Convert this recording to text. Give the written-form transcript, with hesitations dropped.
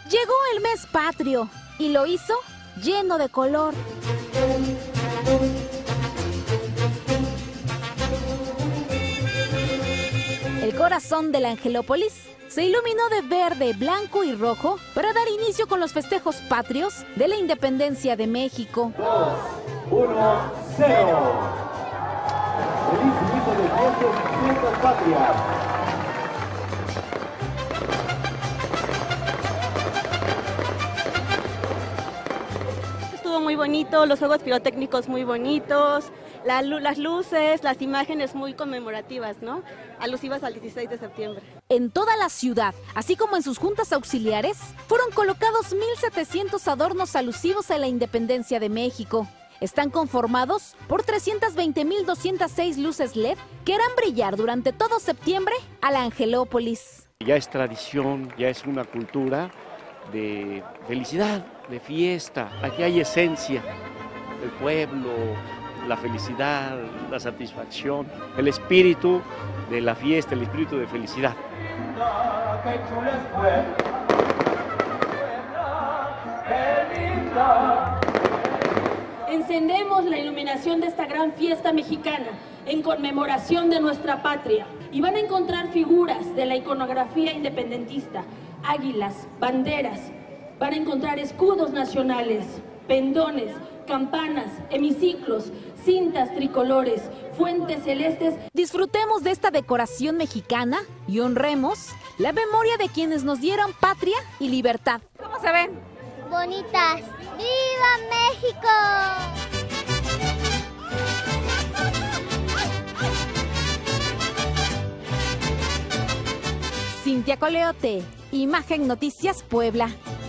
Llegó el mes patrio y lo hizo lleno de color. El corazón de la Angelópolis se iluminó de verde, blanco y rojo para dar inicio con los festejos patrios de la independencia de México. 2, 1, 0. Feliz inicio de fiestas patrias. Estuvo muy bonito, los juegos pirotécnicos muy bonitos, las luces, las imágenes muy conmemorativas, ¿no? Alusivas al 16 de septiembre. En toda la ciudad, así como en sus juntas auxiliares, fueron colocados 1,700 adornos alusivos a la independencia de México. Están conformados por 320,206 luces LED que harán brillar durante todo septiembre a la Angelópolis. Ya es tradición, ya es una cultura de felicidad, de fiesta. Aquí hay esencia del pueblo, la felicidad, la satisfacción, el espíritu de la fiesta, el espíritu de felicidad. Encendemos la iluminación de esta gran fiesta mexicana en conmemoración de nuestra patria y van a encontrar figuras de la iconografía independentista, águilas, banderas, van a encontrar escudos nacionales, pendones, campanas, hemiciclos, cintas tricolores, fuentes celestes. Disfrutemos de esta decoración mexicana y honremos la memoria de quienes nos dieron patria y libertad. ¿Cómo se ven? Bonitas. ¡Viva México! Cintia Coleote, Imagen Noticias Puebla.